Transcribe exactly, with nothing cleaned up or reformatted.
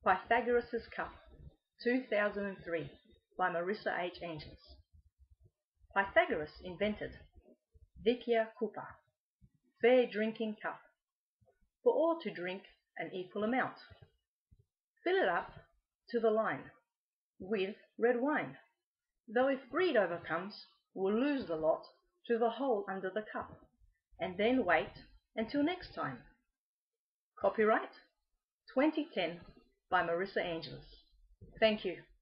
Pythagoras' Cup, two thousand three, by Marisa H. Angelis. Pythagoras invented Dikia Kupa, fair drinking cup, for all to drink an equal amount. Fill it up to the line with red wine, though if greed overcomes, we'll lose the lot to the hole under the cup, and then wait until next time. Copyright twenty ten by Marisa Angelis. Thank you.